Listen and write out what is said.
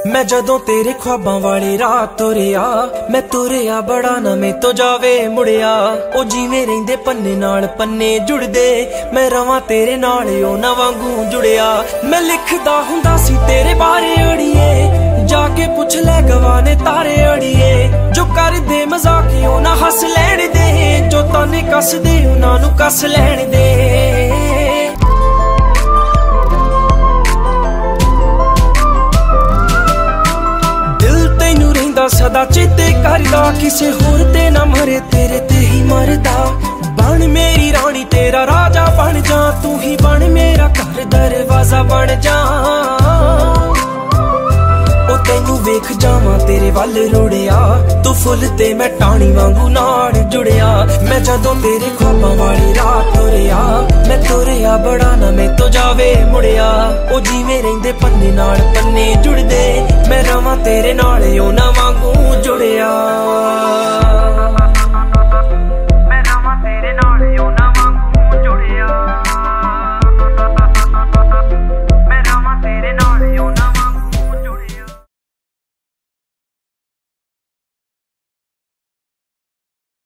मैं जदों तेरे ख्वाबां वाली राह तुरिया, मैं तुरिया बड़ा ना मैं तो जावे मुड़िया। ओ जिवें रहिंदे पन्ने नाल पन्ने जुड़दे, मैं रवां तेरे नाल ओ ना वांगू जुड़िया। मैं लिखदा हुंदा सी तेरे बारे अड़िए, जाके पुछ ले गवाने तारे अड़िए। जो कर दे मजाक ओ ना हस लैण दे, जो ताने कस दे उन्हां नूं कस लैण दे। सदा चेते करदा, किसे होर ते ना मरे तेरे ते ही मरदा। बन मेरी रानी तेरा राजा बन जा, तू ही बन मेरा घर दरवाजा बन जा। ओ तैनू वेख जावां तेरे वल रुड़िया, तू फुल ते मैं टाणी वांगू नाल जुड़िया। मैं जदों तेरे ख्वाबां वाली राह तुरिया, मैं तुरिया बड़ा ना मैं तो जावे मुड़िया। ओ जिवें रहिंदे पन्ने नाल पन्ने जुड़दे, मैं रवां तेरे नाल ओ ना